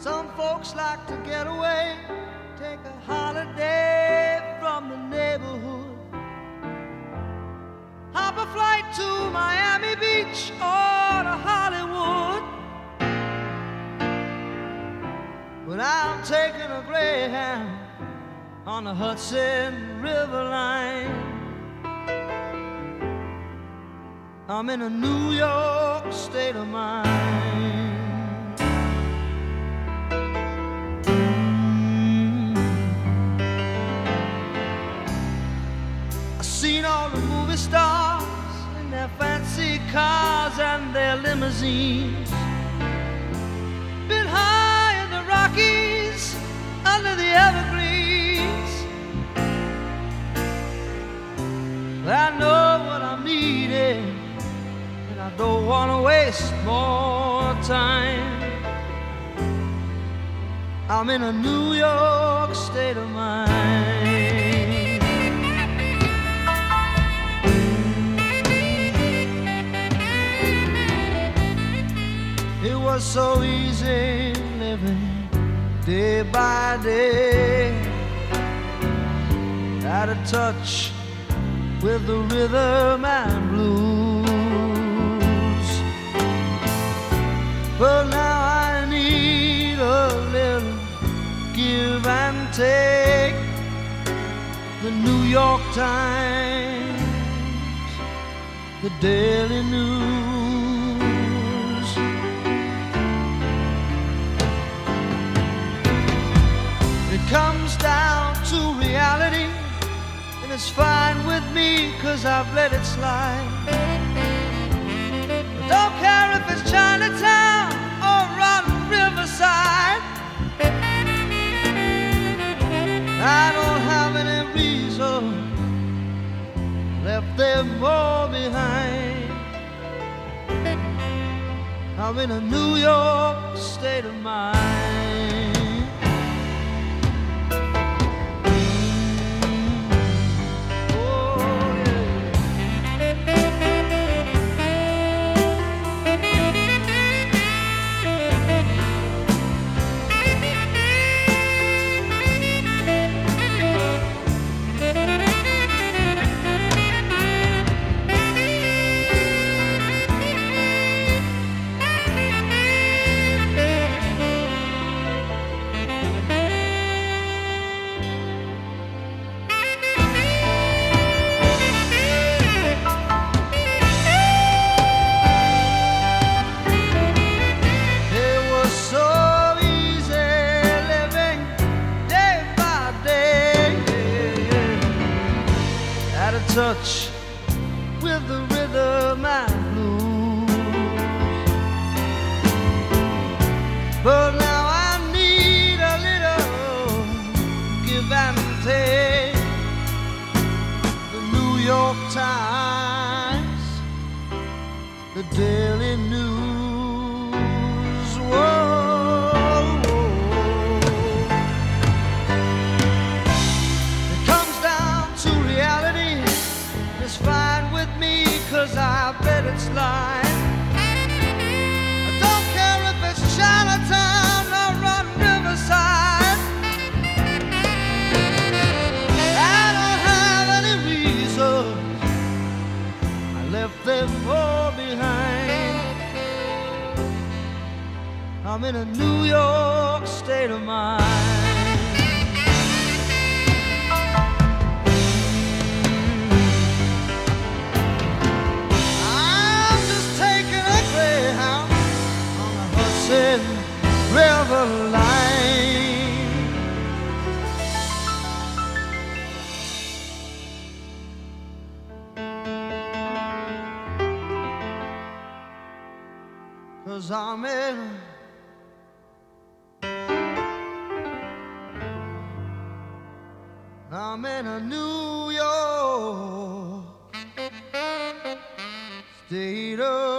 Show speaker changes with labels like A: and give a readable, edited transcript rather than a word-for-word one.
A: Some folks like to get away, take a holiday from the neighborhood, hop a flight to Miami Beach or to Hollywood. But I'm taking a Greyhound on the Hudson River line. I'm in a New York state of mind. I've seen all the movie stars in their fancy cars and their limousines, been high in the Rockies under the evergreens. I know what I'm needing, and I don't want to waste more time. I'm in a New York state of mind. It was so easy living day by day, out of touch with the rhythm and blues. But now I need a little give and take. The New York Times, the Daily News. It comes down to reality, and it's fine with me, 'cause I've let it slide. I don't care if it's Chinatown or rotten Riverside. I don't have any reason, left them all behind. I'm in a New York state of mind. Touch with the rhythm and blues. But now I need a little give and take. The New York Times, the Daily News. Whoa, it comes down to reality. It's fine with me, 'cause I've let it slide. I don't care if it's Chinatown or rotten Riverside. I don't have any reason, I left them all behind. I'm in a New York state of mind. River line. 'Cause I'm in a New York state of